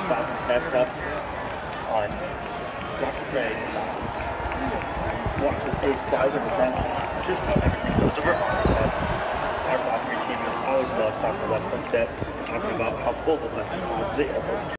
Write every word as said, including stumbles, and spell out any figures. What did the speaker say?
class test up on Rocket Ray. Watch his face flies over the bench. Just how everything goes over our head. Our class team always loves talking about that set, talking about how cool the lesson was. They almost